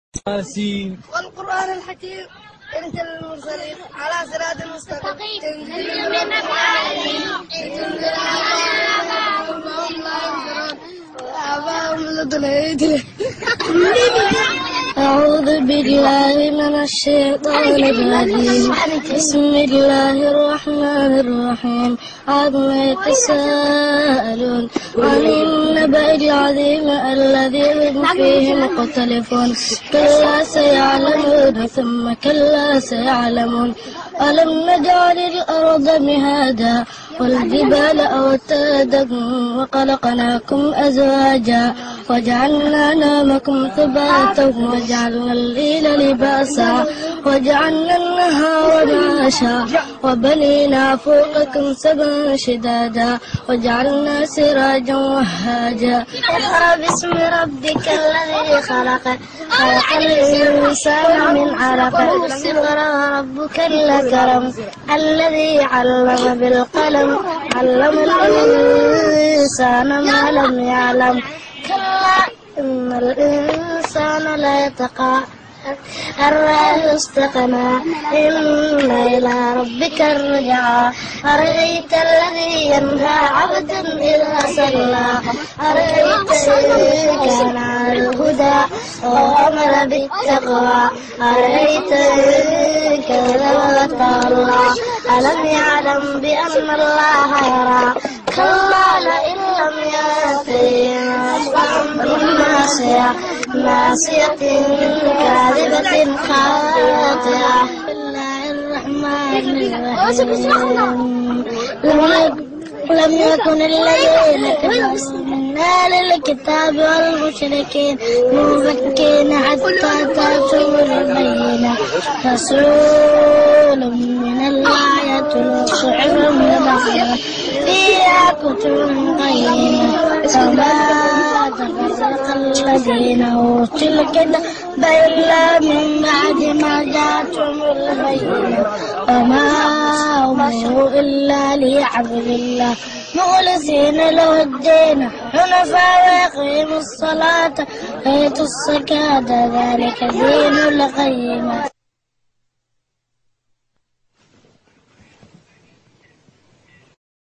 ياسين والقرآن الحكيم إنت المرسلين على صراط مستقيم تنزيل من العالمين أعوذ بالله من الشيطان الرجيم. بسم الله الرحمن الرحيم. عما يتساءلون عن النبأ العظيم الذي هم فيه مختلفون. كلا سيعلمون ثم كلا سيعلمون. ألم نجعل الأرض مهادا والجبال أوتادا وخلقناكم أزواجا وجعلنا نومكم ثباتا وجعلنا الليل لباسا وجعلنا النهار معاشا وبنينا فوقكم سبعا شدادا وجعلنا سراجا وهاجا. اقرأ باسم ربك الذي خلق الإنسان من علق. اقرأ ربك الأكرم الذي علم بالقلم علم الإنسان ما لم يعلم. كلا إن الإنسان لا يتقى أن رآه استغنى إن إلى ربك الرجعى. أرأيت الذي ينهى عبدا إذا صلى أرأيت إن كان على الهدى وأمر بالتقوى أرأيت إن كذب وتولى ألم يعلم بأن الله يرى. كلا لئن لم ينته بالناصية ناصية كاذبة خاطئة. بسم الله الرحمن الرحيم. لم يكن الذين كفروا من أهل الكتاب والمشركين منفكين حتى تأتيهم البينة. رسول من الله يتلو صحفا مطهرة فيها كتب قيمة. وما تفرق الذين أوتوا الكتاب إلا من بعد ما جاءتهم البينة. وما أمروا إلا ليعبدوا الله مخلصين له الدين حنفاء ويقيموا الصلاة ويؤتوا الزكاة ذلك دين القيم.